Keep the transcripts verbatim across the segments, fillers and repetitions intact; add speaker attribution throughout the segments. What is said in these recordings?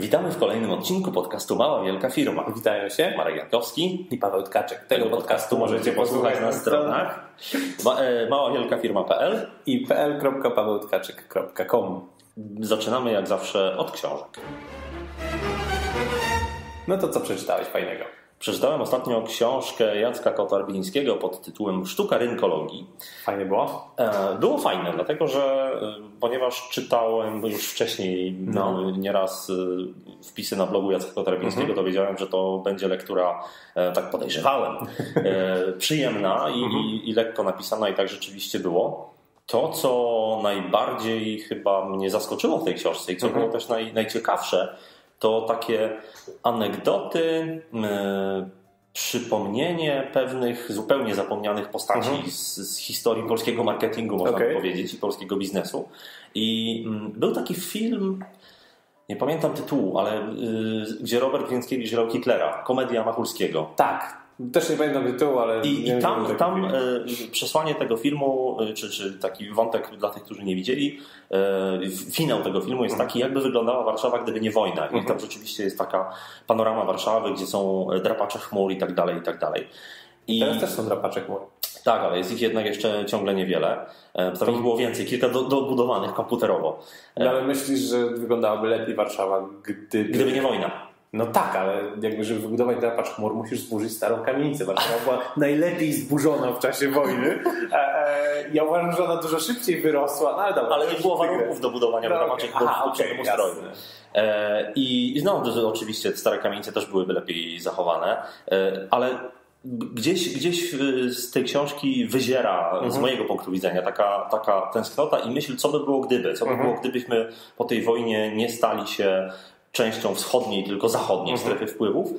Speaker 1: Witamy w kolejnym odcinku podcastu Mała Wielka Firma.
Speaker 2: Witają się
Speaker 1: Marek Jankowski
Speaker 2: i Paweł Tkaczek. Tego, Tego podcastu możecie posłuchać na stronach
Speaker 1: mała wielka firma kropka p l
Speaker 2: i p l kropka paweł tkaczek kropka com.
Speaker 1: Zaczynamy jak zawsze od książek.
Speaker 2: No to co przeczytałeś fajnego?
Speaker 1: Przeczytałem ostatnio książkę Jacka Kotarbińskiego pod tytułem Sztuka rynkologii.
Speaker 2: Fajnie było?
Speaker 1: Było fajne, dlatego że ponieważ czytałem już wcześniej no. nieraz wpisy na blogu Jacka Kotarbińskiego, mm-hmm. to wiedziałem, że to będzie lektura, tak podejrzewałem, przyjemna i, mm-hmm. i, i lekko napisana i tak rzeczywiście było. To, co najbardziej chyba mnie zaskoczyło w tej książce i co mm-hmm. było też naj, najciekawsze, to takie anegdoty, yy, przypomnienie pewnych zupełnie zapomnianych postaci mhm. z, z historii polskiego marketingu, można okay. by powiedzieć, i polskiego biznesu. I yy, był taki film, nie pamiętam tytułu, ale yy, gdzie Robert Więckiewicz grał Hitlera, Komedia Machulskiego.
Speaker 2: Tak. Też nie pamiętam tytułu, ale...
Speaker 1: I, i tam, tam y, przesłanie tego filmu, y, czy, czy taki wątek dla tych, którzy nie widzieli, y, finał tego filmu jest taki, jakby wyglądała Warszawa, gdyby nie wojna. I tam rzeczywiście jest taka panorama Warszawy, gdzie są drapacze chmur i tak dalej, i tak dalej. I
Speaker 2: teraz też są drapacze chmur.
Speaker 1: Tak, ale jest ich jednak jeszcze ciągle niewiele. Tam ich było więcej, kilka do, dobudowanych komputerowo.
Speaker 2: No, ale myślisz, że wyglądałaby lepiej Warszawa, gdyby...
Speaker 1: Gdyby nie wojna.
Speaker 2: No tak, ale jakby, żeby wybudować drapacz chmur, musisz zburzyć starą kamienicę. Warszawa była najlepiej zburzona w czasie wojny. Ja uważam, że ona dużo szybciej wyrosła. No, ale dobra,
Speaker 1: ale nie było warunków do budowania drapaczy chmur w poprzednim ustroju. I no, oczywiście stare kamienice też byłyby lepiej zachowane, ale gdzieś, gdzieś z tej książki wyziera mhm. z mojego punktu widzenia taka, taka tęsknota i myśl, co by było gdyby. Co by mhm. było, gdybyśmy po tej wojnie nie stali się częścią wschodniej, tylko zachodniej mhm. strefy wpływów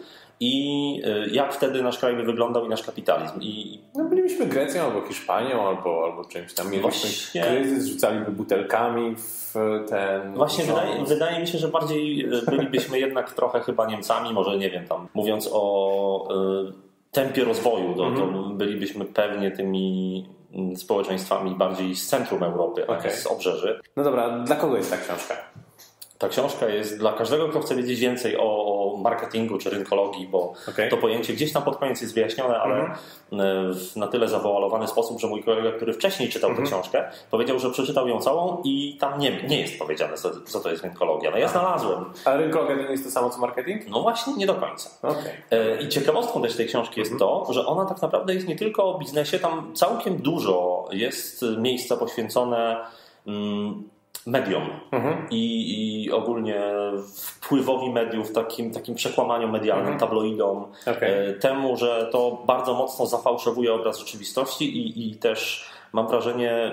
Speaker 1: i jak wtedy nasz kraj by wyglądał i nasz kapitalizm. I...
Speaker 2: No bylibyśmy Grecją albo Hiszpanią albo, albo czymś tam. Mielibyśmy Właśnie... kryzys, rzucaliby butelkami w ten...
Speaker 1: Właśnie wydaje, wydaje mi się, że bardziej bylibyśmy jednak trochę chyba Niemcami, może nie wiem, tam mówiąc o y, tempie rozwoju, to, mhm. to bylibyśmy pewnie tymi społeczeństwami bardziej z centrum Europy, a okay. nie z obrzeży.
Speaker 2: No dobra, dla kogo jest ta książka?
Speaker 1: Ta książka jest dla każdego, kto chce wiedzieć więcej o marketingu czy rynkologii, bo okay. to pojęcie gdzieś tam pod koniec jest wyjaśnione, ale mm-hmm. w na tyle zawoalowany sposób, że mój kolega, który wcześniej czytał mm-hmm. tę książkę, powiedział, że przeczytał ją całą i tam nie, nie jest powiedziane, co, co to jest rynkologia. No ja znalazłem.
Speaker 2: A rynkologia to nie jest to samo co marketing?
Speaker 1: No właśnie, nie do końca.
Speaker 2: Okay.
Speaker 1: I ciekawostką też tej książki jest mm-hmm. to, że ona tak naprawdę jest nie tylko o biznesie, tam całkiem dużo jest miejsca poświęcone mm, mediom mhm. I, i ogólnie wpływowi mediów, takim, takim przekłamaniu medialnym, mhm. tabloidom, okay. temu, że to bardzo mocno zafałszowuje obraz rzeczywistości i, i też mam wrażenie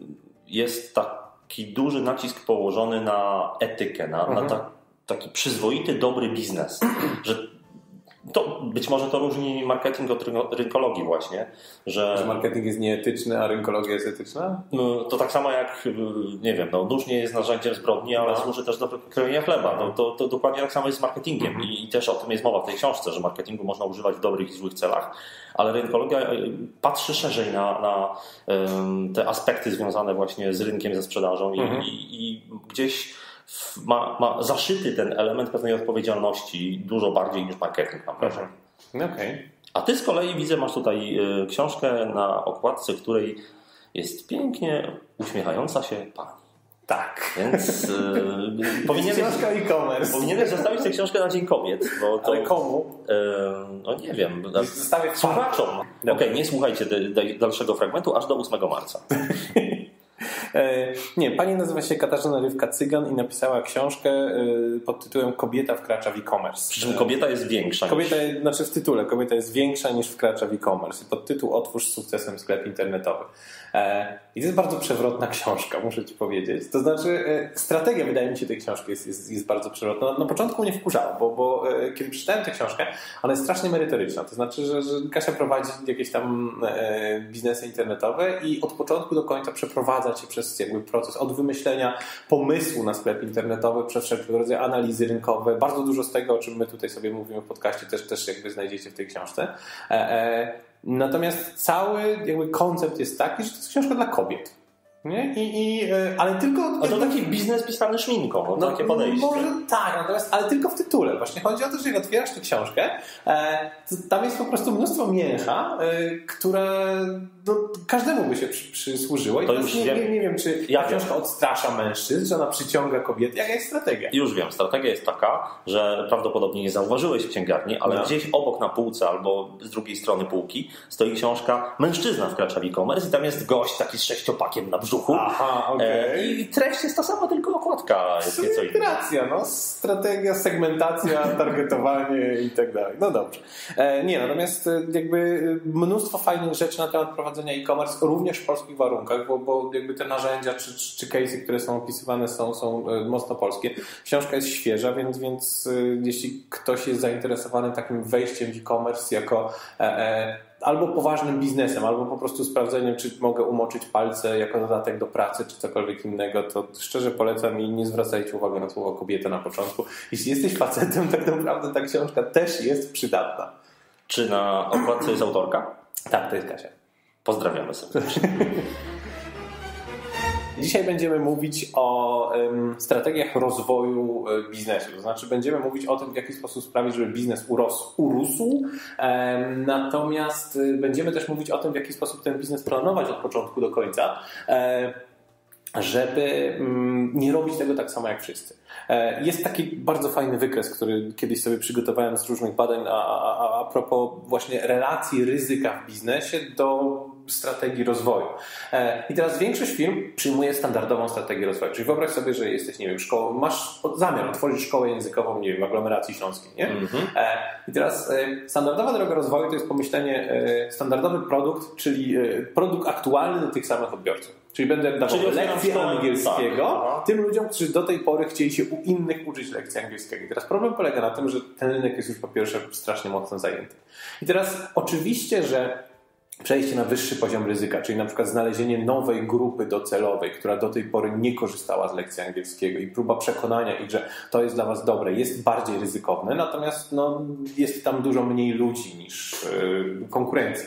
Speaker 1: jest taki duży nacisk położony na etykę, na, mhm. na ta, taki przyzwoity, dobry biznes, że to być może to różni marketing od rynkologii właśnie, że...
Speaker 2: Że marketing jest nieetyczny, a rynkologia jest etyczna?
Speaker 1: No, to tak samo jak, nie wiem, no, nóż nie jest narzędziem zbrodni, ale no. służy też do krojenia chleba. No, to, to dokładnie tak samo jest z marketingiem mm-hmm. I, i też o tym jest mowa w tej książce, że marketingu można używać w dobrych i złych celach, ale rynkologia patrzy szerzej na, na um, te aspekty związane właśnie z rynkiem, ze sprzedażą mm-hmm. i, i, i gdzieś Ma, ma zaszyty ten element pewnej odpowiedzialności dużo bardziej niż marketing, mam wrażenie.
Speaker 2: Okay.
Speaker 1: A ty z kolei widzę, masz tutaj y, książkę na okładce, w której jest pięknie uśmiechająca się pani.
Speaker 2: Tak.
Speaker 1: Więc y, powinieneś,
Speaker 2: książka e-commerce.
Speaker 1: Powinieneś zostawić tę książkę na Dzień Kobiet. Bo to,
Speaker 2: ale komu?
Speaker 1: Y, no nie wiem.
Speaker 2: Zostawię
Speaker 1: słuchaczom. Okej, okay, nie słuchajcie de, de, dalszego fragmentu aż do ósmego marca.
Speaker 2: Nie, pani nazywa się Katarzyna Rywka-Cygan i napisała książkę pod tytułem Kobieta wkracza w e-commerce.
Speaker 1: Przy czym kobieta jest większa.
Speaker 2: Kobieta,
Speaker 1: niż...
Speaker 2: Znaczy w tytule, kobieta jest większa niż wkracza w e-commerce. I pod tytuł Otwórz z sukcesem sklep internetowy. I to jest bardzo przewrotna książka, muszę ci powiedzieć. To znaczy, strategia, wydaje mi się, tej książki jest, jest, jest bardzo przewrotna. Na początku mnie wkurzało, bo, bo kiedy przeczytałem tę książkę, ona jest strasznie merytoryczna. To znaczy, że, że Kasia prowadzi jakieś tam biznesy internetowe i od początku do końca przeprowadza cię przez jakby proces od wymyślenia pomysłu na sklep internetowy, przez wszelkiego rodzaju analizy rynkowe. Bardzo dużo z tego, o czym my tutaj sobie mówimy w podcaście, też, też jakby znajdziecie w tej książce. Natomiast cały jakby koncept jest taki, że to jest książka dla kobiet. Nie? I, i, ale tylko...
Speaker 1: A to taki biznes pisany szminką, no, no, takie podejście.
Speaker 2: Może tak, natomiast, ale tylko w tytule. Właśnie chodzi o to, że jak otwierasz tę książkę, e, to tam jest po prostu mnóstwo mięcha, e, które do, każdemu by się przy, przysłużyło. I
Speaker 1: to już
Speaker 2: nie,
Speaker 1: wiem.
Speaker 2: Nie, nie wiem, czy
Speaker 1: ja
Speaker 2: ta książka odstrasza mężczyzn, czy ona przyciąga kobiety. Jaka jest strategia?
Speaker 1: Już wiem. Strategia jest taka, że prawdopodobnie nie zauważyłeś w księgarni, ale no. gdzieś obok na półce albo z drugiej strony półki stoi książka Mężczyzna wkracza w e-commerce i tam jest gość taki z sześciopakiem na brzuchu.
Speaker 2: Aha, okay.
Speaker 1: e, I treść jest ta sama, tylko okładka jest nieco inna.
Speaker 2: Racja, no. Strategia, segmentacja, targetowanie i tak dalej. No dobrze. E, nie, natomiast jakby mnóstwo fajnych rzeczy na temat prowadzenia e-commerce, również w polskich warunkach, bo, bo jakby te narzędzia czy, czy, czy case'y, które są opisywane są, są mocno polskie. Książka jest świeża, więc, więc jeśli ktoś jest zainteresowany takim wejściem w e-commerce jako e, e, albo poważnym biznesem, albo po prostu sprawdzeniem, czy mogę umoczyć palce jako dodatek do pracy, czy cokolwiek innego, to szczerze polecam i nie zwracajcie uwagi na słowo kobieta na początku. Jeśli jesteś facetem, tak naprawdę ta książka też jest przydatna.
Speaker 1: Czy na okładce jest autorka?
Speaker 2: Tak, to jest Kasia.
Speaker 1: Pozdrawiamy serdecznie.
Speaker 2: Dzisiaj będziemy mówić o um, strategiach rozwoju biznesu. To znaczy będziemy mówić o tym, w jaki sposób sprawić, żeby biznes urósł. urósł. Um, natomiast będziemy też mówić o tym, w jaki sposób ten biznes planować od początku do końca, um, żeby um, nie robić tego tak samo jak wszyscy. Um, jest taki bardzo fajny wykres, który kiedyś sobie przygotowałem z różnych badań a, a, a propos właśnie relacji ryzyka w biznesie do strategii rozwoju. I teraz większość firm przyjmuje standardową strategię rozwoju. Czyli wyobraź sobie, że jesteś, nie wiem, szkołą, masz zamiar otworzyć szkołę językową, nie wiem, w aglomeracji śląskiej, nie? Mm-hmm. I teraz standardowa droga rozwoju to jest pomyślenie standardowy produkt, czyli produkt aktualny do tych samych odbiorców. Czyli będę dawał czyli lekcje angielskiego tak. tym ludziom, którzy do tej pory chcieli się u innych uczyć lekcji angielskiego. I teraz problem polega na tym, że ten rynek jest już po pierwsze strasznie mocno zajęty. I teraz oczywiście, że przejście na wyższy poziom ryzyka, czyli na przykład znalezienie nowej grupy docelowej, która do tej pory nie korzystała z lekcji angielskiego i próba przekonania ich, że to jest dla was dobre, jest bardziej ryzykowne, natomiast no, jest tam dużo mniej ludzi niż yy, konkurencji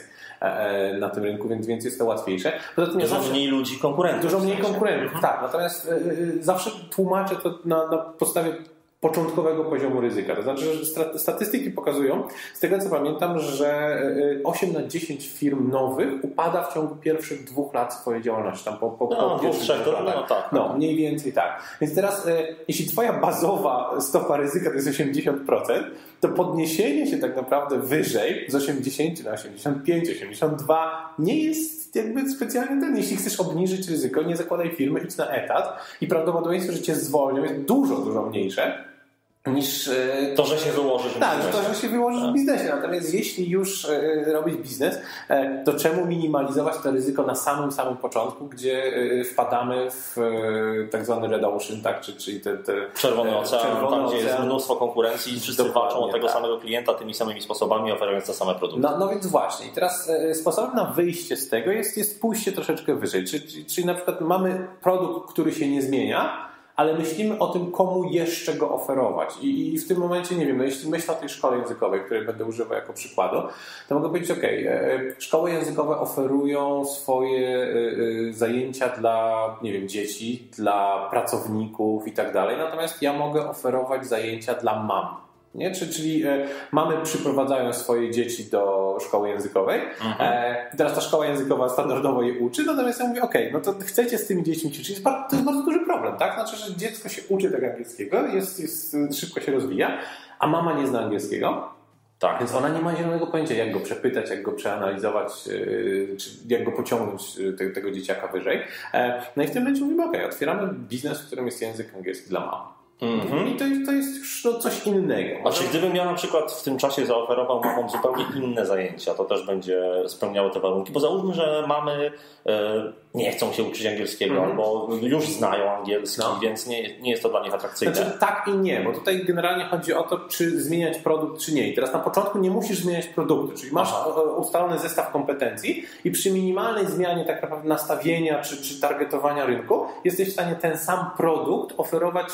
Speaker 2: na tym rynku, więc, więc jest to łatwiejsze.
Speaker 1: Poza tym dużo zawsze, mniej ludzi konkurentów.
Speaker 2: Dużo mniej konkurentów, mhm. tak. Natomiast yy, zawsze tłumaczę to na, na podstawie początkowego poziomu ryzyka. To znaczy, że statystyki pokazują, z tego co pamiętam, że osiem na dziesięć firm nowych upada w ciągu pierwszych dwóch lat swojej działalności. Tam po, po,
Speaker 1: no,
Speaker 2: po
Speaker 1: pierwszych trzech latach.
Speaker 2: No, tak. no, mniej więcej tak. Więc teraz, jeśli twoja bazowa stopa ryzyka to jest osiemdziesiąt procent, to podniesienie się tak naprawdę wyżej z osiemdziesiąt na osiemdziesiąt pięć, osiemdziesiąt dwa nie jest jakby specjalnie ten. Jeśli chcesz obniżyć ryzyko, nie zakładaj firmy, idź na etat i prawdopodobieństwo, że cię zwolnią jest dużo, dużo mniejsze niż
Speaker 1: to, że się wyłożysz w
Speaker 2: tak,
Speaker 1: biznesie.
Speaker 2: to, że się wyłożysz w biznesie. Natomiast jeśli już robić biznes, to czemu minimalizować to ryzyko na samym, samym początku, gdzie wpadamy w tak zwany red ocean, tak? czyli te, te
Speaker 1: czerwony ocean,
Speaker 2: czerwony
Speaker 1: tam gdzie
Speaker 2: ocean.
Speaker 1: jest mnóstwo konkurencji i wszyscy walczą o tego tak. samego klienta tymi samymi sposobami, oferując te same produkty.
Speaker 2: No, no więc właśnie. I teraz sposobem na wyjście z tego jest, jest pójście troszeczkę wyżej. Czyli, czyli, czyli na przykład mamy produkt, który się nie zmienia, ale myślimy o tym, komu jeszcze go oferować. I, i w tym momencie, nie wiem, no jeśli myślę o tej szkole językowej, której będę używał jako przykładu, to mogę powiedzieć, ok, szkoły językowe oferują swoje zajęcia dla, nie wiem, dzieci, dla pracowników i tak dalej, natomiast ja mogę oferować zajęcia dla mam. Nie? Czyli e, mamy przyprowadzają swoje dzieci do szkoły językowej. Mhm. E, teraz ta szkoła językowa standardowo je uczy, natomiast ja mówię, okej, okay, no to chcecie z tymi dziećmi ćwiczyć. To jest bardzo, to jest bardzo duży problem, tak? Znaczy, że dziecko się uczy tego angielskiego, jest, jest, szybko się rozwija, a mama nie zna angielskiego. Tak. Więc ona nie ma zielonego pojęcia, jak go przepytać, jak go przeanalizować, yy, czy jak go pociągnąć yy, te, tego dzieciaka wyżej. E, no i w tym momencie mówimy, okej, okay, otwieramy biznes, w którym jest język angielski dla mam. Mm-hmm. I to, to jest już no, coś innego.
Speaker 1: Znaczy, Może... gdybym ja na przykład w tym czasie zaoferował mamom zupełnie inne zajęcia, to też będzie spełniało te warunki, bo załóżmy, że mamy e, nie chcą się uczyć angielskiego mm-hmm. albo już znają angielski, no. więc nie, nie jest to dla nich atrakcyjne.
Speaker 2: Znaczy tak i nie, bo tutaj generalnie chodzi o to, czy zmieniać produkt, czy nie. I teraz na początku nie musisz zmieniać produktu, czyli masz Aha. ustalony zestaw kompetencji i przy minimalnej zmianie tak naprawdę nastawienia czy, czy targetowania rynku jesteś w stanie ten sam produkt oferować yy,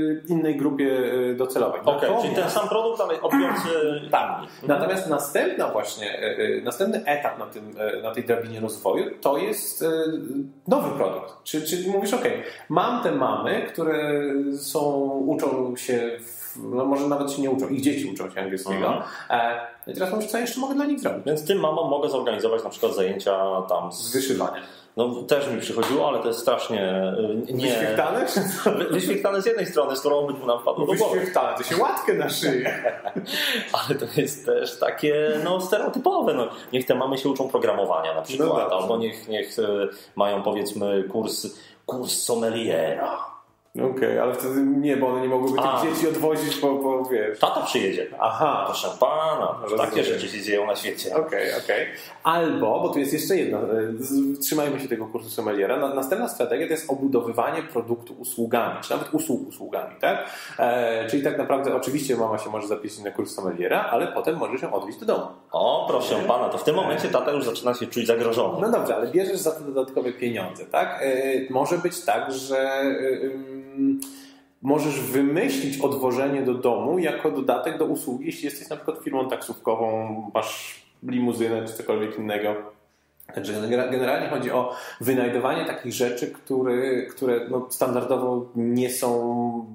Speaker 2: innej grupie docelowej.
Speaker 1: Okej, okay, czyli ten sam produkt, ale odbiorcy
Speaker 2: tak. Natomiast następna właśnie, następny etap na, tym, na tej drabinie rozwoju to jest nowy produkt. Czyli, czyli mówisz, ok, mam te mamy, które są, uczą się, w, no może nawet się nie uczą, ich dzieci uczą się angielskiego. Mhm. I teraz mówisz, co jeszcze mogę dla nich zrobić?
Speaker 1: Więc tym mamom mogę zorganizować na przykład zajęcia tam z,
Speaker 2: z wyszywania.
Speaker 1: No też mi przychodziło, ale to jest strasznie nie...
Speaker 2: Wyświechtane?
Speaker 1: Wyświechtane z jednej strony, z którą obydwu nam wpadło do głowy.
Speaker 2: Wyświechtane, to się łatkę na szyję.
Speaker 1: Ale to jest też takie no, stereotypowe. No, niech te mamy się uczą programowania na przykład, no albo niech, niech mają powiedzmy kurs, kurs sommeliera.
Speaker 2: Okej, okay, ale wtedy nie, bo one nie mogłyby tych dzieci odwozić po, po wiesz...
Speaker 1: Tata przyjedzie.
Speaker 2: Aha.
Speaker 1: Proszę pana, takie rzeczy się dzieją na świecie.
Speaker 2: Okej, okay, okej. Okay. Albo, bo tu jest jeszcze jedno, trzymajmy się tego kursu sommeliera, następna strategia to jest obudowywanie produktu usługami, czy nawet usług usługami, tak? E, czyli tak naprawdę oczywiście mama się może zapisać na kurs sommeliera, ale potem może się odwieźć do domu.
Speaker 1: O, proszę e, pana, to w tym momencie tata już zaczyna się czuć zagrożony.
Speaker 2: No dobrze, ale bierzesz za to dodatkowe pieniądze, tak? E, może być tak, że... E, możesz wymyślić odwożenie do domu jako dodatek do usługi, jeśli jesteś na przykład firmą taksówkową, masz limuzynę czy cokolwiek innego. Także generalnie chodzi o wynajdowanie takich rzeczy, które, które no standardowo nie są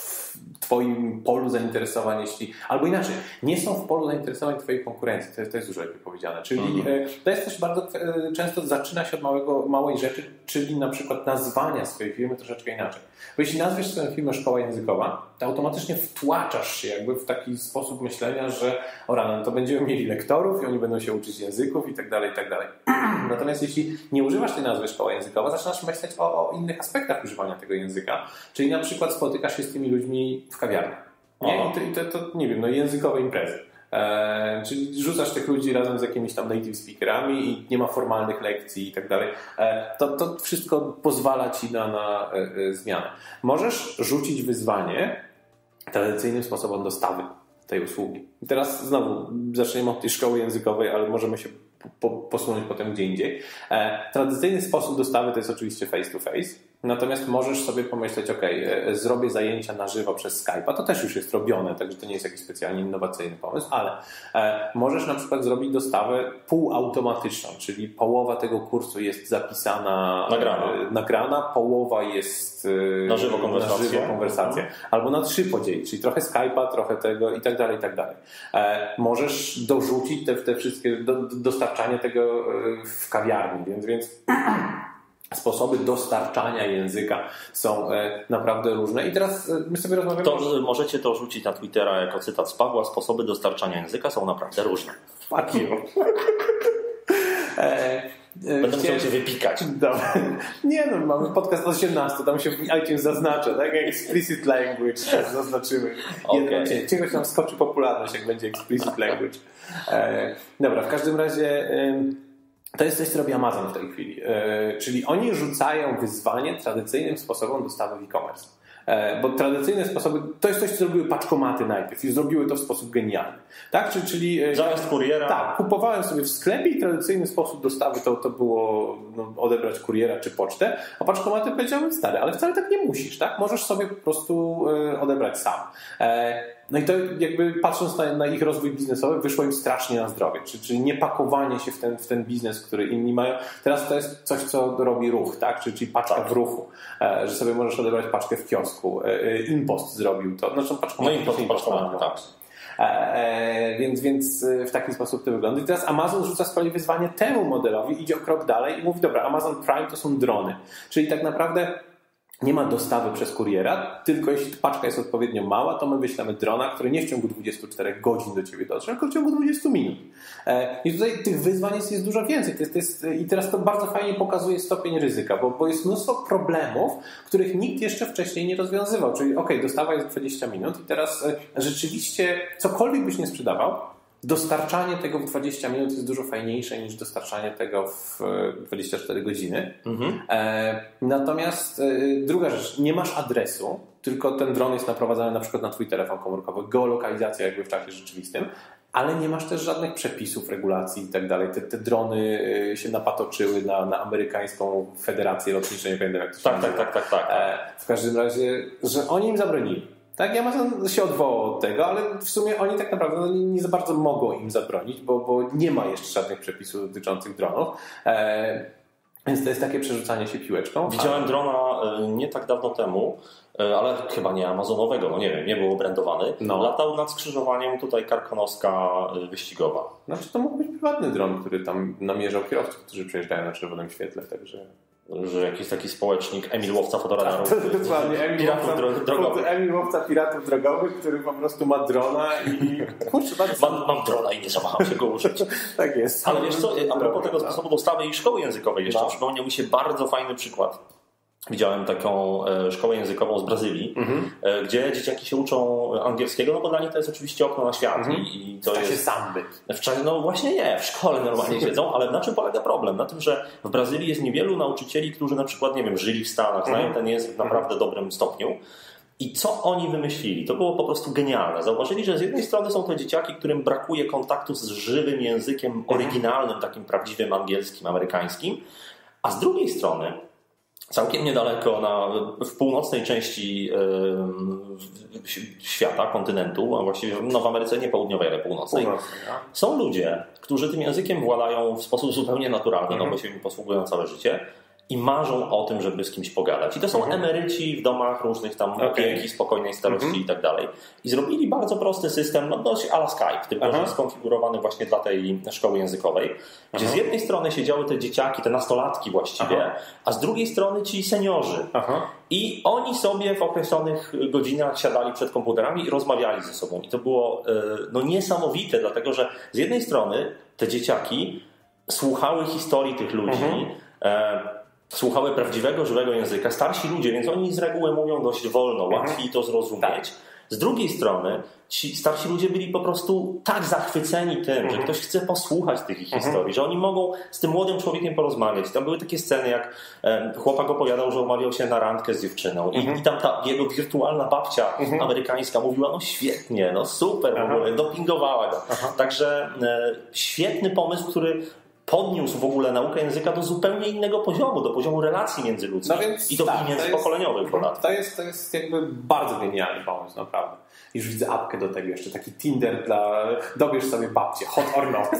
Speaker 2: w Twoim polu zainteresowań, jeśli, albo inaczej, nie są w polu zainteresowań Twojej konkurencji. To jest, to jest dużo lepiej powiedziane. Czyli mhm. to jest też bardzo często zaczyna się od małego, małej rzeczy, czyli na przykład nazwania swojej firmy troszeczkę inaczej. Bo jeśli nazwiesz swoją firmę szkoła językowa, to automatycznie wtłaczasz się jakby w taki sposób myślenia, że o rano, to będziemy mieli lektorów i oni będą się uczyć języków i tak dalej, i tak dalej. Natomiast jeśli nie używasz tej nazwy szkoła językowa, zaczynasz myśleć o, o innych aspektach używania tego języka. Czyli na przykład spotykasz się z tymi ludźmi w kawiarni. Nie? I, to, i to, to, nie wiem, no językowe imprezy. E, czyli rzucasz tych ludzi razem z jakimiś tam native speakerami i nie ma formalnych lekcji i tak dalej. E, to, to wszystko pozwala ci na, na e, e, zmianę. Możesz rzucić wyzwanie tradycyjnym sposobem dostawy tej usługi. I teraz znowu zaczniemy od tej szkoły językowej, ale możemy się po, posunąć potem gdzie indziej. E, tradycyjny sposób dostawy to jest oczywiście face to face. Natomiast możesz sobie pomyśleć, ok, zrobię zajęcia na żywo przez Skype'a, to też już jest robione, także to nie jest jakiś specjalnie innowacyjny pomysł, ale e, możesz na przykład zrobić dostawę półautomatyczną, czyli połowa tego kursu jest zapisana,
Speaker 1: nagrana,
Speaker 2: e, nagrana połowa jest e,
Speaker 1: na żywo konwersacja,
Speaker 2: na żywo konwersację albo na trzy podzielić, czyli trochę Skype'a, trochę tego i tak dalej, i tak dalej. E, możesz dorzucić te, te wszystkie, do, dostarczanie tego w kawiarni, więc, więc sposoby dostarczania języka są e, naprawdę różne. I teraz e, my sobie rozmawiamy...
Speaker 1: To, możecie to rzucić na Twittera jako cytat z Pawła. Sposoby dostarczania języka są naprawdę różne.
Speaker 2: Fuck you. e,
Speaker 1: Będę chciałem... musiał cię wypikać.
Speaker 2: Dobra. Nie no, mamy podcast osiemnasty, tam się w iTunes zaznacza, tak? Explicit language zaznaczymy. Okay. Czegoś tam skoczy popularność, jak będzie explicit language. E, dobra, w każdym razie... E, To jest coś, co robi Amazon w tej chwili. Yy, czyli oni rzucają wyzwanie tradycyjnym sposobom dostawy w e-commerce. Yy, bo tradycyjne sposoby, to jest coś, co zrobiły paczkomaty najpierw i zrobiły to w sposób genialny. Tak? Czyli, czyli yy,
Speaker 1: zamiast kuriera.
Speaker 2: Tak, kupowałem sobie w sklepie i tradycyjny sposób dostawy to, to było no, odebrać kuriera czy pocztę, a paczkomaty powiedziały, stary, ale wcale tak nie musisz, tak? Możesz sobie po prostu yy, odebrać sam. Yy, No i to jakby patrząc na, na ich rozwój biznesowy wyszło im strasznie na zdrowie, czyli, czyli nie pakowanie się w ten, w ten biznes, który inni mają. Teraz to jest coś, co robi ruch, tak? Czyli, czyli paczka w ruchu, e, że sobie możesz odebrać paczkę w kiosku. E, Impost zrobił to. Znaczy paczką
Speaker 1: no Impost, paczką, tak.
Speaker 2: E, więc, więc w taki sposób to wygląda. I teraz Amazon rzuca z kolei wyzwanie temu modelowi, idzie o krok dalej i mówi, dobra, Amazon Prime to są drony. Czyli tak naprawdę nie ma dostawy przez kuriera, tylko jeśli paczka jest odpowiednio mała, to my wyślemy drona, który nie w ciągu dwudziestu czterech godzin do Ciebie dotrze, tylko w ciągu dwudziestu minut. I tutaj tych wyzwań jest, jest dużo więcej. To jest, to jest, I teraz to bardzo fajnie pokazuje stopień ryzyka, bo, bo jest mnóstwo problemów, których nikt jeszcze wcześniej nie rozwiązywał. Czyli okej, okay, dostawa jest dwadzieścia minut i teraz rzeczywiście cokolwiek byś nie sprzedawał, dostarczanie tego w dwadzieścia minut jest dużo fajniejsze niż dostarczanie tego w dwadzieścia cztery godziny. Mhm. E, natomiast e, druga rzecz, nie masz adresu, tylko ten dron jest naprowadzany na przykład na twój telefon komórkowy, geolokalizacja jakby w czasie rzeczywistym ale nie masz też żadnych przepisów, regulacji i tak dalej. Te, te drony się napatoczyły na, na amerykańską federację lotniczą, nie pamiętam jak to się
Speaker 1: tak, tak, tak, tak, tak.
Speaker 2: E, w każdym razie, że oni im zabronili. Tak, Amazon się odwołał od tego, ale w sumie oni tak naprawdę no, nie, nie za bardzo mogą im zabronić, bo, bo nie ma jeszcze żadnych przepisów dotyczących dronów. E, więc to jest takie przerzucanie się piłeczką.
Speaker 1: Widziałem drona nie tak dawno temu, ale chyba nie amazonowego, no nie wiem, nie był obrędowany. No. Latał nad skrzyżowaniem tutaj Karkonoska wyścigowa.
Speaker 2: Znaczy to mógł być prywatny dron, który tam namierzał kierowców, którzy przejeżdżają na czerwonym świetle, także...
Speaker 1: Że jakiś taki społecznik, Emil Łowca fotoradarów.
Speaker 2: Tak, dokładnie, Emil
Speaker 1: piratów
Speaker 2: Łowca,
Speaker 1: drogowych.
Speaker 2: Emil Łowca piratów drogowych, który po prostu ma drona i... Kurczę, bardzo...
Speaker 1: mam, mam drona i nie zawaham się go użyć.
Speaker 2: Tak jest.
Speaker 1: Ale wiesz co, a propos tego
Speaker 2: no.
Speaker 1: sposobu dostawy i szkoły językowej jeszcze,
Speaker 2: no.
Speaker 1: przypomniał mi się bardzo fajny przykład. Widziałem taką szkołę językową z Brazylii, mhm. gdzie dzieciaki się uczą angielskiego, no bo dla nich to jest oczywiście okno na świat.
Speaker 2: Mhm.
Speaker 1: I, i to
Speaker 2: w czasie
Speaker 1: jest
Speaker 2: samby.
Speaker 1: W czasie, no właśnie nie, w szkole normalnie siedzą, ale na czym polega problem? Na tym, że w Brazylii jest niewielu nauczycieli, którzy na przykład, nie wiem, żyli w Stanach, znają mhm. ten język w naprawdę mhm. dobrym stopniu. I co oni wymyślili? To było po prostu genialne. Zauważyli, że z jednej strony są to dzieciaki, którym brakuje kontaktu z żywym językiem oryginalnym, takim prawdziwym angielskim, amerykańskim, a z drugiej strony całkiem niedaleko na, w północnej części yy, świata, kontynentu, a właściwie no w Ameryce nie południowej, ale północnej,
Speaker 2: Północnej ja.
Speaker 1: są ludzie, którzy tym językiem władają w sposób zupełnie naturalny, mm-hmm. no bo się im posługują całe życie i marzą o tym, żeby z kimś pogadać. I to są mm-hmm. emeryci w domach różnych tam okay. opieki, spokojnej starości mm-hmm. i tak dalej. I zrobili bardzo prosty system, no dość a la Skype, tylko Aha. że skonfigurowany właśnie dla tej szkoły językowej, gdzie Aha. z jednej strony siedziały te dzieciaki, te nastolatki właściwie, Aha. a z drugiej strony ci seniorzy. Aha. I oni sobie w określonych godzinach siadali przed komputerami i rozmawiali ze sobą. I to było no, niesamowite, dlatego że z jednej strony te dzieciaki słuchały historii tych ludzi, mhm. e, słuchały prawdziwego, żywego języka, starsi ludzie, więc oni z reguły mówią dość wolno, mhm. łatwiej to zrozumieć. Tak. Z drugiej strony ci starsi ludzie byli po prostu tak zachwyceni tym, mhm. że ktoś chce posłuchać tych ich mhm. historii, że oni mogą z tym młodym człowiekiem porozmawiać. Tam były takie sceny, jak e, chłopak opowiadał, że umawiał się na randkę z dziewczyną mhm. i, i tam ta jego wirtualna babcia mhm. amerykańska mówiła, no świetnie, no super w ogóle, dopingowała go. Aha. Także e, świetny pomysł, który podniósł w ogóle naukę języka do zupełnie innego poziomu, do poziomu relacji międzyludzkich no więc, i do tak, międzypokoleniowych.
Speaker 2: To, to, jest, to jest jakby bardzo genialny pomysł, naprawdę. Już widzę apkę do tego jeszcze, taki Tinder dla... Dobierz sobie babcię, hot or not.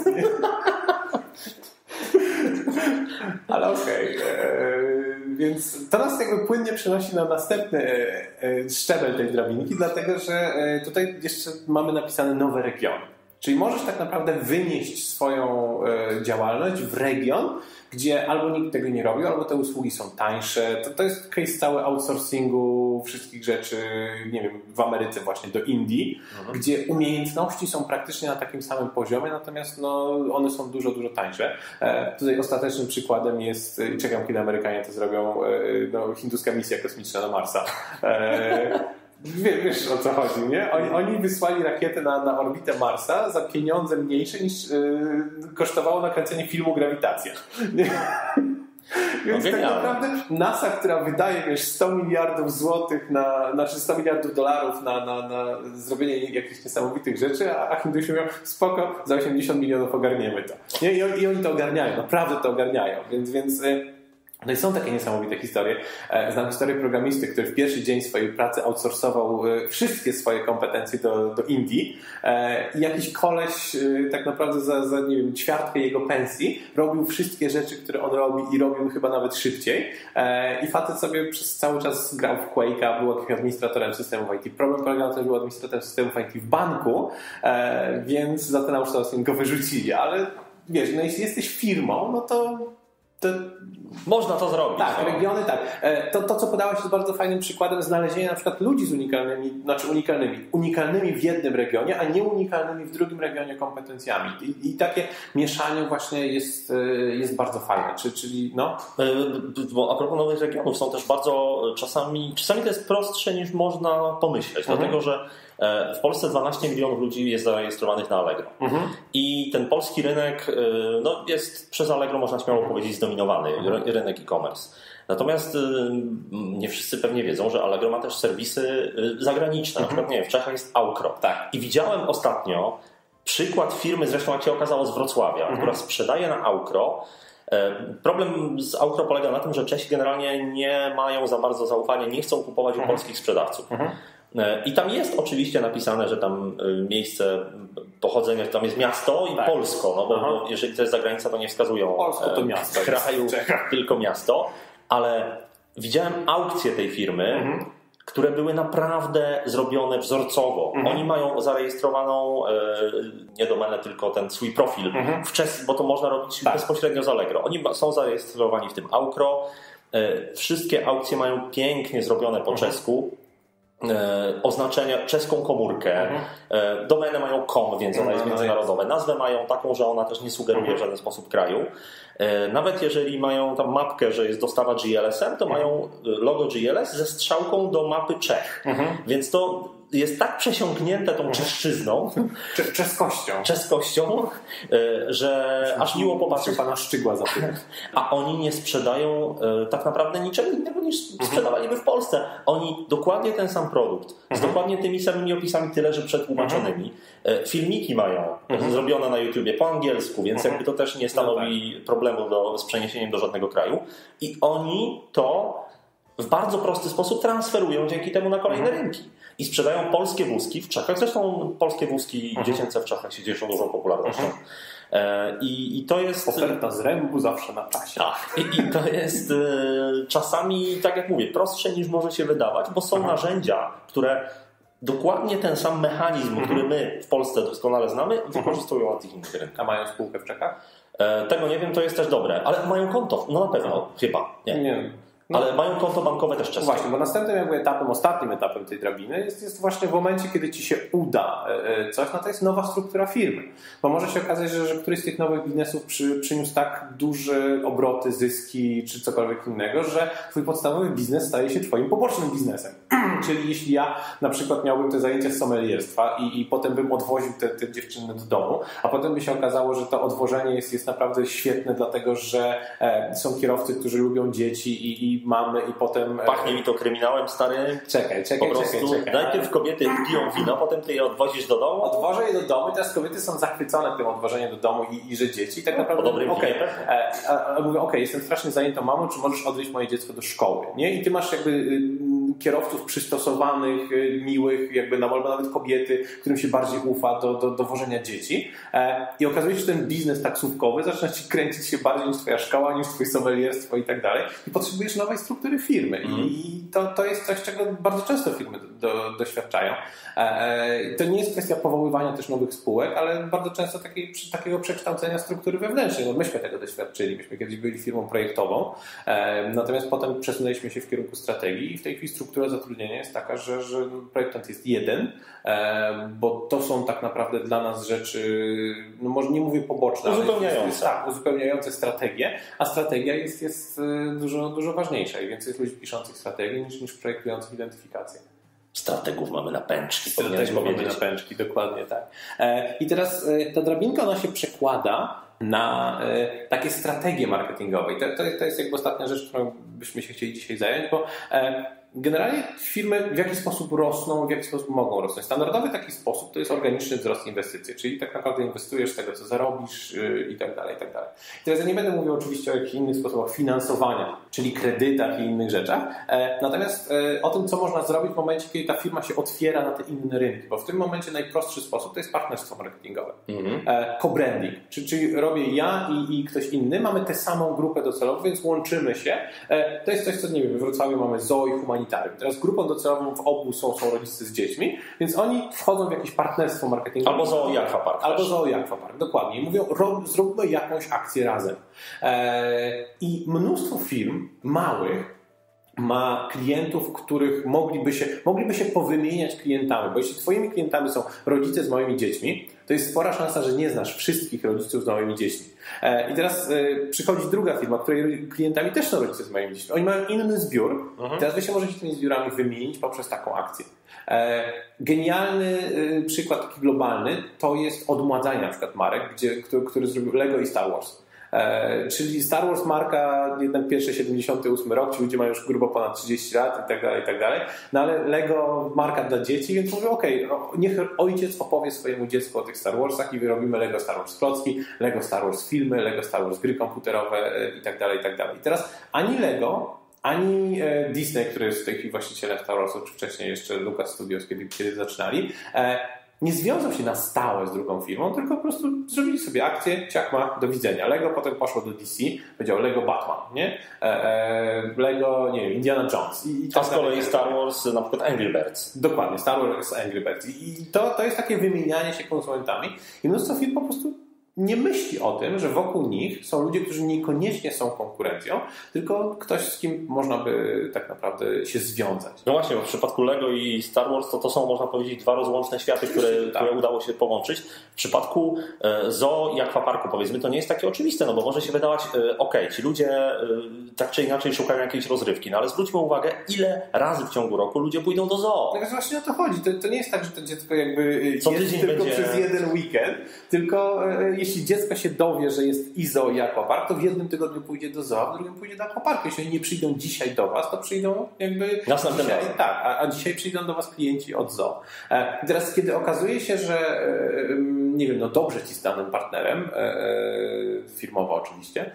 Speaker 2: Ale okej. Okay. Więc to nas jakby płynnie przenosi na następny szczebel tej drabinki, dlatego że tutaj jeszcze mamy napisane nowe regiony. Czyli możesz tak naprawdę wynieść swoją e, działalność w region, gdzie albo nikt tego nie robi, albo te usługi są tańsze. To, to jest case cały outsourcingu wszystkich rzeczy, nie wiem, w Ameryce właśnie do Indii, mhm. gdzie umiejętności są praktycznie na takim samym poziomie, natomiast no, one są dużo, dużo tańsze. E, tutaj ostatecznym przykładem jest, czekam kiedy Amerykanie to zrobią, e, no, hinduska misja kosmiczna na Marsa. E, Wiesz o co chodzi, nie? Oni, oni wysłali rakietę na, na orbitę Marsa za pieniądze mniejsze niż yy, kosztowało nakręcenie filmu Grawitacja. Więc no, tak naprawdę NASA, która wydaje wiesz, sto miliardów złotych, na, znaczy sto miliardów dolarów na, na, na zrobienie jakichś niesamowitych rzeczy, a, a Hindusi mówią, spoko, za osiemdziesiąt milionów ogarniemy to. Nie? I, I oni to ogarniają, naprawdę to ogarniają. Więc, więc yy, no i są takie niesamowite historie. Znam historię programisty, który w pierwszy dzień swojej pracy outsourcował wszystkie swoje kompetencje do, do Indii i jakiś koleś tak naprawdę za, za nie wiem, ćwiartkę jego pensji robił wszystkie rzeczy, które on robi i robił chyba nawet szybciej. I facet sobie przez cały czas grał w Quake'a, był jakimś administratorem systemów I T. Problem polegał na tym, że był administratorem systemów I T w banku, więc za ten outsourcing go wyrzucili. Ale wiesz, no jeśli jesteś firmą, no to To,
Speaker 1: można to zrobić.
Speaker 2: Tak,
Speaker 1: no.
Speaker 2: regiony tak. To, to, co podałeś, jest bardzo fajnym przykładem znalezienia na przykład ludzi z unikalnymi, znaczy unikalnymi, unikalnymi w jednym regionie, a nie unikalnymi w drugim regionie kompetencjami. I, i takie mieszanie właśnie jest, jest bardzo fajne. Czy, czyli no?
Speaker 1: Bo a propos nowych regionów, są też bardzo czasami, czasami to jest prostsze niż można pomyśleć, mhm. dlatego że w Polsce dwanaście milionów ludzi jest zarejestrowanych na Allegro. Mhm. I ten polski rynek no, jest przez Allegro, można śmiało powiedzieć, zdominowany. Mhm. Rynek e-commerce. Natomiast nie wszyscy pewnie wiedzą, że Allegro ma też serwisy zagraniczne. Mhm. Na przykład nie wiem, w Czechach jest Aukro.
Speaker 2: Tak.
Speaker 1: I widziałem ostatnio przykład firmy, zresztą jak się okazało z Wrocławia, mhm. która sprzedaje na Aukro. Problem z Aukro polega na tym, że Czesi generalnie nie mają za bardzo zaufania, nie chcą kupować u mhm. polskich sprzedawców. Mhm. I tam jest oczywiście napisane, że tam miejsce pochodzenia, tam jest miasto i tak. Polsko, no bo, bo jeżeli to jest zagranica, to nie wskazują
Speaker 2: Polsko to miasto,
Speaker 1: kraju, tylko miasto, ale widziałem aukcje tej firmy, mhm. które były naprawdę zrobione wzorcowo. Mhm. Oni mają zarejestrowaną e, nie domenę, tylko ten swój profil mhm. w czes, bo to można robić tak. bezpośrednio z Allegro. Oni są zarejestrowani w tym Aukro. E, wszystkie aukcje mają pięknie zrobione po mhm. czesku. E, oznaczenia, czeską komórkę, mhm. e, domenę mają com, więc ona jest międzynarodowa. Nazwę mają taką, że ona też nie sugeruje mhm. w żaden sposób kraju. E, nawet jeżeli mają tam mapkę, że jest dostawa G L S M, to mhm. mają logo G L S ze strzałką do mapy Czech. Mhm. Więc to jest tak przesiąknięte tą czeszczyzną,
Speaker 2: czeskością,
Speaker 1: czeskością że aż miło popatrzeć.
Speaker 2: Pana Szczygła zapytać.
Speaker 1: A oni nie sprzedają tak naprawdę niczego innego niż sprzedawaliby w Polsce. Oni dokładnie ten sam produkt, z dokładnie tymi samymi opisami, tyle że przetłumaczonymi. Filmiki mają zrobione na YouTubie po angielsku, więc jakby to też nie stanowi no tak. problemu do, z przeniesieniem do żadnego kraju. I oni to w bardzo prosty sposób transferują dzięki temu na kolejne mhm. rynki. I sprzedają polskie wózki w Czechach. Zresztą polskie wózki mhm. dziecięce w Czechach się cieszą dużą popularnością. Mhm. E, i, I to jest...
Speaker 2: Oferta z rębu zawsze na czasie.
Speaker 1: Tak. I, i to jest e, czasami, tak jak mówię, prostsze niż może się wydawać, bo są mhm. narzędzia, które dokładnie ten sam mechanizm, mhm. który my w Polsce doskonale znamy, mhm. wykorzystują na tych innych rynkach.
Speaker 2: A mają spółkę w Czechach?
Speaker 1: E, tego nie wiem, to jest też dobre. Ale mają konto. No na pewno. Mhm. Chyba. Nie.
Speaker 2: nie.
Speaker 1: No. Ale mają konto bankowe też czeskie.
Speaker 2: Właśnie, bo następnym jakby etapem, ostatnim etapem tej drabiny jest, jest właśnie w momencie, kiedy ci się uda coś, no to jest nowa struktura firmy. Bo może się okazać, że, że któryś z tych nowych biznesów przy, przyniósł tak duże obroty, zyski czy cokolwiek innego, że twój podstawowy biznes staje się twoim pobocznym biznesem. Czyli jeśli ja na przykład miałbym te zajęcia z sommelierstwa i, i potem bym odwoził te, te dziewczyny do domu, a potem by się okazało, że to odwożenie jest, jest naprawdę świetne, dlatego że e, są kierowcy, którzy lubią dzieci i, i mamy i potem...
Speaker 1: Pachnie mi to kryminałem, stary.
Speaker 2: Czekaj, czekaj,
Speaker 1: po prostu
Speaker 2: czekaj, czekaj.
Speaker 1: Najpierw kobiety piją wino, potem ty je odwozisz do domu.
Speaker 2: Odwożę je do domu i teraz kobiety są zachwycone tym odwożeniem do domu i, i że dzieci. I tak naprawdę
Speaker 1: po dobrym
Speaker 2: okay,
Speaker 1: winie.
Speaker 2: A, a, a mówię, okej, okay, jestem strasznie zajętą mamą, czy możesz odwieźć moje dziecko do szkoły? Nie? I ty masz jakby y, kierowców przystosowanych, y, miłych, jakby albo nawet kobiety, którym się bardziej ufa do, do, do wożenia dzieci. E, I okazuje się, że ten biznes taksówkowy zaczyna ci kręcić się bardziej niż twoja szkoła, niż twoje sommelierstwo i tak dalej. I potrzebujesz nowej struktury firmy. Mm. I to, to jest coś, czego bardzo często firmy do, do, doświadczają. E, to nie jest kwestia powoływania też nowych spółek, ale bardzo często takiej, takiego przekształcenia struktury wewnętrznej. No myśmy tego doświadczyli. Myśmy kiedyś byli firmą projektową, e, natomiast potem przesunęliśmy się w kierunku strategii i w tej chwili struktura zatrudnienia jest taka, że, że projektant jest jeden, e, bo to są tak naprawdę dla nas rzeczy, no może nie mówię poboczne,
Speaker 1: uzupełniające.
Speaker 2: Ale jest, tak, uzupełniające strategię, a strategia jest, jest dużo, dużo ważniejsza i więcej jest ludzi piszących strategię niż, niż projektujących identyfikację.
Speaker 1: Strategów mamy na pęczki.
Speaker 2: Strategów mamy na pęczki, dokładnie tak. E, I teraz e, ta drabinka, ona się przekłada na e, takie strategie marketingowe. I to, to, to jest jakby ostatnia rzecz, którą byśmy się chcieli dzisiaj zająć, bo e, generalnie firmy w jaki sposób rosną, w jaki sposób mogą rosnąć. Standardowy taki sposób to jest organiczny wzrost inwestycji, czyli tak naprawdę inwestujesz z tego, co zarobisz yy, i tak dalej, i tak dalej. I teraz ja nie będę mówił oczywiście o jakichś innych sposobach finansowania, czyli kredytach i innych rzeczach, e, natomiast e, o tym, co można zrobić w momencie, kiedy ta firma się otwiera na te inne rynki, bo w tym momencie najprostszy sposób to jest partnerstwo marketingowe. Mm-hmm. E, co-branding, czyli, czyli robię ja i, i ktoś inny, mamy tę samą grupę docelową, więc łączymy się. E, to jest coś, co nie wiem, w Wrocławiu mamy Zoo i Humanitarium. Teraz grupą docelową w obu są, są rodzice z dziećmi, więc oni wchodzą w jakieś partnerstwo marketingowe.
Speaker 1: Albo Zoo i Aquapark.
Speaker 2: Albo Zoo i Aquapark, dokładnie. I mówią, zróbmy jakąś akcję razem. Eee, I mnóstwo firm małych ma klientów, których mogliby się, mogliby się powymieniać klientami, bo jeśli twoimi klientami są rodzice z małymi dziećmi, to jest spora szansa, że nie znasz wszystkich rodziców z małymi dziećmi. I teraz przychodzi druga firma, której klientami też są rodzice z małymi dziećmi. Oni mają inny zbiór. Mhm. Teraz wy się możecie tymi zbiorami wymienić poprzez taką akcję. Genialny przykład taki globalny to jest Odmładzanie na przykład marek, gdzie, który, który zrobił Lego i Star Wars. E, czyli Star Wars marka, jednak pierwszy siedemdziesiąty ósmy rok, ci ludzie mają już grubo ponad trzydzieści lat i tak dalej, i tak dalej. No ale Lego marka dla dzieci, więc mówię, okej, okay, niech ojciec opowie swojemu dziecku o tych Star Warsach i wyrobimy Lego Star Wars klocki, Lego Star Wars filmy, Lego Star Wars gry komputerowe i tak dalej, i tak dalej. I teraz ani Lego, ani Disney, który jest w tej chwili właścicielem Star Warsu, czy wcześniej jeszcze Lucas Studios, kiedy, kiedy zaczynali, nie związał się na stałe z drugą firmą, tylko po prostu zrobili sobie akcję, ciachma, do widzenia. Lego potem poszło do D C, powiedział Lego Batman, nie? Lego, nie wiem, Indiana Jones. I, i
Speaker 1: A z kolei Star Wars, na przykład Angry Birds.
Speaker 2: Dokładnie, Star Wars Angry Birds. I to, to jest takie wymienianie się konsumentami i mnóstwo firm po prostu nie myśli o tym, że wokół nich są ludzie, którzy niekoniecznie są konkurencją, tylko ktoś, z kim można by tak naprawdę się związać.
Speaker 1: No właśnie, w przypadku Lego i Star Wars to, to są, można powiedzieć, dwa rozłączne światy, które, tak. które udało się połączyć. W przypadku zoo i akwaparku, powiedzmy, to nie jest takie oczywiste, no bo może się wydawać, ok, ci ludzie tak czy inaczej szukają jakiejś rozrywki, no ale zwróćmy uwagę, ile razy w ciągu roku ludzie pójdą do zoo.
Speaker 2: No właśnie o to chodzi. To, to nie jest tak, że to dziecko jakby
Speaker 1: Co
Speaker 2: jest
Speaker 1: tydzień
Speaker 2: tylko
Speaker 1: będzie...
Speaker 2: przez jeden weekend, tylko jeśli dziecko się dowie, że jest i zoo i aquapark, to w jednym tygodniu pójdzie do zoo, a w drugim pójdzie do aquaparku. Jeśli oni nie przyjdą dzisiaj do was, to przyjdą jakby
Speaker 1: Następnym
Speaker 2: dzisiaj,
Speaker 1: razem.
Speaker 2: tak, a, a dzisiaj przyjdą do was klienci od zoo. I teraz, kiedy okazuje się, że nie wiem, no dobrze ci z danym partnerem, firmowo oczywiście,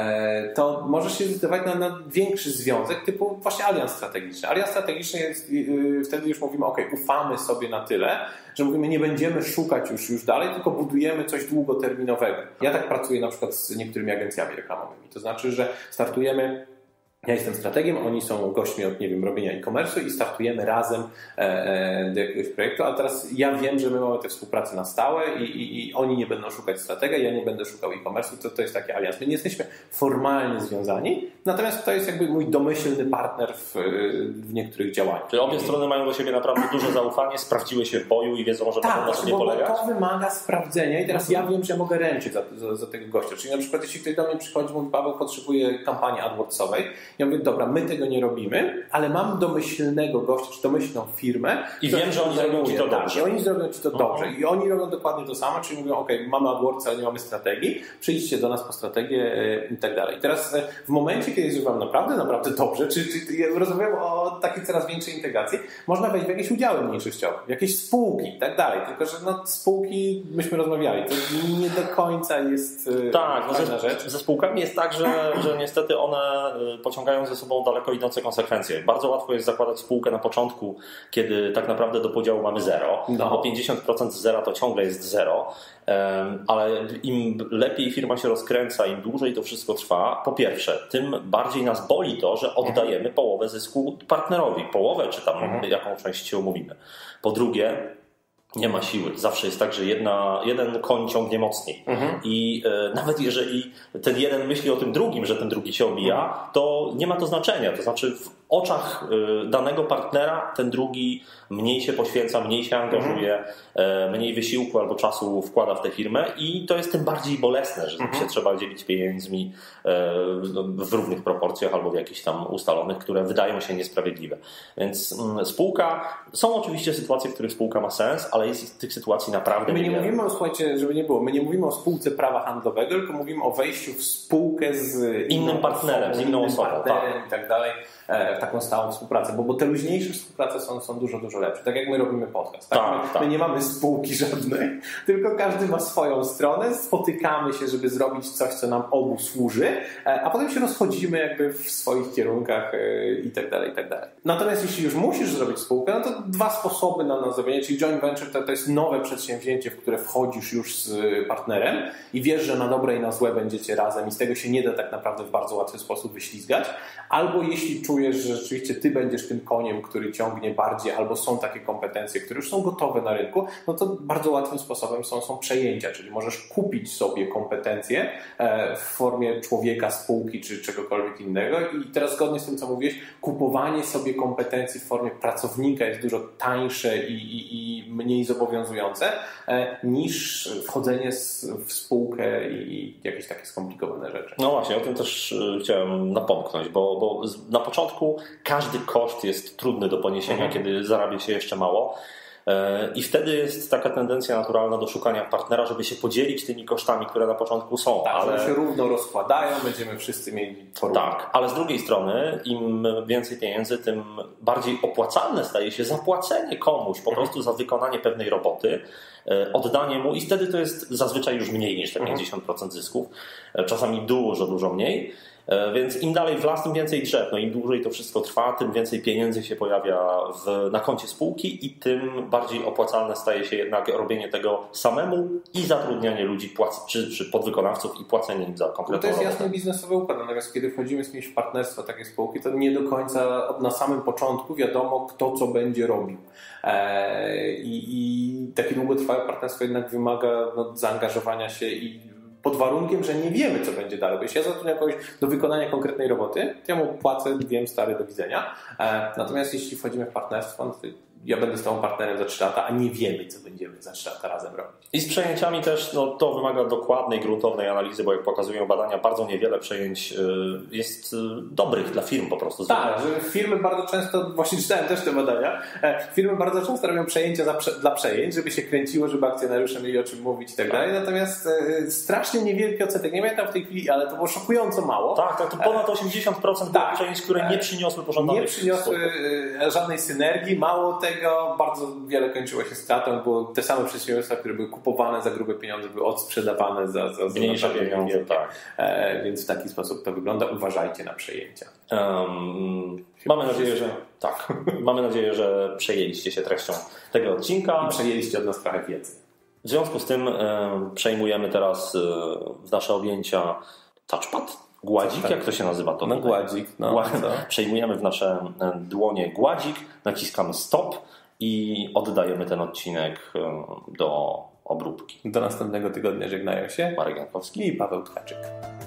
Speaker 2: to możesz się zdecydować na, na większy związek typu właśnie alians strategiczny. Alians strategiczny jest, wtedy już mówimy, ok, ufamy sobie na tyle, że mówimy, nie będziemy szukać już, już dalej, tylko budujemy coś długoterminowego. Ja tak pracuję na przykład z niektórymi agencjami reklamowymi. To znaczy, że startujemy, ja jestem strategiem, oni są gośćmi od, nie wiem, robienia e-commerce'u i startujemy razem e, e, do jakiegoś projektu, a teraz ja wiem, że my mamy tę współpracę na stałe i, i, i oni nie będą szukać stratega, ja nie będę szukał e-commerce'u, to, to jest taki alians. My nie jesteśmy formalnie związani, natomiast to jest jakby mój domyślny partner w, w niektórych działaniach.
Speaker 1: Czyli obie strony mają do siebie naprawdę duże zaufanie, sprawdziły się w boju i wiedzą, że
Speaker 2: tak,
Speaker 1: mogą na sobie polegać.
Speaker 2: Tak, to wymaga sprawdzenia i teraz ja wiem, że ja mogę ręczyć za, za, za tego gościa. Czyli na przykład jeśli ktoś do mnie przychodzi, mówi, Paweł potrzebuje kampanii AdWordsowej, ja mówię, dobra, my tego nie robimy, ale mam domyślnego gościa, czy domyślną firmę.
Speaker 1: I wiem, że oni zrobią ci to dobrze.
Speaker 2: I oni zrobią ci to dobrze. I oni robią dokładnie to samo, czyli mówią, ok, mamy AdWords, ale nie mamy strategii, przyjdźcie do nas po strategię i tak dalej. I teraz w momencie, kiedy jest wam naprawdę, naprawdę dobrze, czy, czy rozmawiam o takiej coraz większej integracji, można wejść w jakieś udziały mniejszościowe, w jakieś spółki i tak dalej. Tylko, że no, spółki, myśmy rozmawiali, to nie do końca jest
Speaker 1: tak,
Speaker 2: fajna
Speaker 1: no ze,
Speaker 2: rzecz.
Speaker 1: Ze spółkami jest tak, że, że niestety one pociągają ze sobą daleko idące konsekwencje. Bardzo łatwo jest zakładać spółkę na początku, kiedy tak naprawdę do podziału mamy zero, no. bo pięćdziesiąt procent z zera to ciągle jest zero, ale im lepiej firma się rozkręca, im dłużej to wszystko trwa, po pierwsze, tym bardziej nas boli to, że oddajemy połowę zysku partnerowi, połowę czy tam mhm. jaką część się umówimy. Po drugie, nie ma siły. Zawsze jest tak, że jedna, jeden koń ciągnie mocniej. Mhm. I e, nawet jeżeli ten jeden myśli o tym drugim, że ten drugi się obija, mhm. to nie ma to znaczenia. To znaczy w oczach e, danego partnera ten drugi mniej się poświęca, mniej się angażuje, mhm. e, mniej wysiłku albo czasu wkłada w tę firmę i to jest tym bardziej bolesne, że mhm. się trzeba dzielić pieniędzmi e, w równych proporcjach albo w jakichś tam ustalonych, które wydają się niesprawiedliwe. Więc m, spółka, są oczywiście sytuacje, w których spółka ma sens, ale jest tych sytuacji naprawdę
Speaker 2: My nie
Speaker 1: niewiele.
Speaker 2: mówimy o, słuchajcie, żeby nie było, my nie mówimy o spółce prawa handlowego, tylko mówimy o wejściu w spółkę z
Speaker 1: innym partnerem,
Speaker 2: osobą,
Speaker 1: z inną osobą,
Speaker 2: partnerem
Speaker 1: tak.
Speaker 2: i tak dalej, w taką stałą współpracę, bo, bo te luźniejsze współprace są, są dużo, dużo lepsze. Tak jak my robimy podcast. Tak?
Speaker 1: Tak,
Speaker 2: my,
Speaker 1: tak.
Speaker 2: my nie mamy spółki żadnej, tylko każdy ma swoją stronę, spotykamy się, żeby zrobić coś, co nam obu służy, a potem się rozchodzimy jakby w swoich kierunkach i tak dalej, i tak dalej. Natomiast jeśli już musisz zrobić spółkę, no to dwa sposoby na, na zrobienie, czyli joint venture to, to jest nowe przedsięwzięcie, w które wchodzisz już z partnerem i wiesz, że na dobre i na złe będziecie razem i z tego się nie da tak naprawdę w bardzo łatwy sposób wyślizgać. Albo jeśli czujesz, że rzeczywiście ty będziesz tym koniem, który ciągnie bardziej, albo są takie kompetencje, które już są gotowe na rynku, no to bardzo łatwym sposobem są, są przejęcia, czyli możesz kupić sobie kompetencje w formie człowieka, spółki czy czegokolwiek innego i teraz zgodnie z tym, co mówiłeś, kupowanie sobie kompetencji w formie pracownika jest dużo tańsze i, i, i mniej zobowiązujące niż wchodzenie w spółkę i jakieś takie skomplikowane rzeczy.
Speaker 1: No właśnie, o tym też chciałem napomknąć, bo, bo na początku każdy koszt jest trudny do poniesienia, mhm. kiedy zarabia się jeszcze mało. I wtedy jest taka tendencja naturalna do szukania partnera, żeby się podzielić tymi kosztami, które na początku są.
Speaker 2: Tak,
Speaker 1: ale
Speaker 2: one się równo rozkładają, będziemy wszyscy mieli porówno.
Speaker 1: Tak, ale z drugiej strony im więcej pieniędzy, tym bardziej opłacalne staje się zapłacenie komuś po prostu za wykonanie pewnej roboty, oddanie mu i wtedy to jest zazwyczaj już mniej niż te pięćdziesiąt procent zysków, czasami dużo, dużo mniej. Więc im dalej w las, tym więcej drzew. No im dłużej to wszystko trwa, tym więcej pieniędzy się pojawia w, na koncie spółki i tym bardziej opłacalne staje się jednak robienie tego samemu i zatrudnianie ludzi płac, czy, czy podwykonawców i płacenie im za konkretną
Speaker 2: no to jest
Speaker 1: robotę.
Speaker 2: jasny biznesowy układ, natomiast kiedy wchodzimy z kimś w partnerstwo takiej spółki, to nie do końca na samym początku wiadomo, kto co będzie robił. Eee, i, I takie długotrwałe partnerstwo jednak wymaga no, zaangażowania się i pod warunkiem, że nie wiemy, co będzie dalej. Bo jeśli ja zatrudniam kogoś do wykonania konkretnej roboty, to ja mu płacę, wiem, stary, do widzenia. E, natomiast jeśli wchodzimy w partnerstwo, no to ja będę z tą partnerem za trzy lata, a nie wiemy, co będziemy za trzy lata razem robić.
Speaker 1: I z przejęciami też no, to wymaga dokładnej, gruntownej analizy, bo jak pokazują badania, bardzo niewiele przejęć jest dobrych dla firm po prostu.
Speaker 2: Tak, że firmy bardzo często, właśnie czytałem też te badania, firmy bardzo często robią przejęcia za, dla przejęć, żeby się kręciło, żeby akcjonariusze mieli o czym mówić i tak dalej. Natomiast strasznie niewielki odsetek, nie pamiętam w tej chwili, ale to było szokująco mało.
Speaker 1: Tak, tak, to ponad osiemdziesiąt procent tak, przejęć, które nie przyniosły pożądanych
Speaker 2: Nie przyniosły żadnej synergii, mało tego. Bardzo wiele kończyło się stratą, bo te same przedsiębiorstwa, które były kupowane za grube pieniądze, były odsprzedawane za, za, za
Speaker 1: mniejsze pieniądze. Tak.
Speaker 2: E, więc w taki sposób to wygląda. Uważajcie na przejęcia.
Speaker 1: Um, mamy nadzieję, że tak. Mamy nadzieję, że przejęliście się treścią tego odcinka.
Speaker 2: I przejęliście od nas trochę wiedzy.
Speaker 1: W związku z tym e, przejmujemy teraz e, w nasze objęcia touchpad. Gładzik? Tak. Jak to się nazywa? To
Speaker 2: no tutaj? Gładzik. No, Gład...
Speaker 1: Przejmujemy w nasze dłonie gładzik, naciskamy stop i oddajemy ten odcinek do obróbki.
Speaker 2: Do następnego tygodnia żegnają się
Speaker 1: Marek Jankowski
Speaker 2: i Paweł Tkaczyk.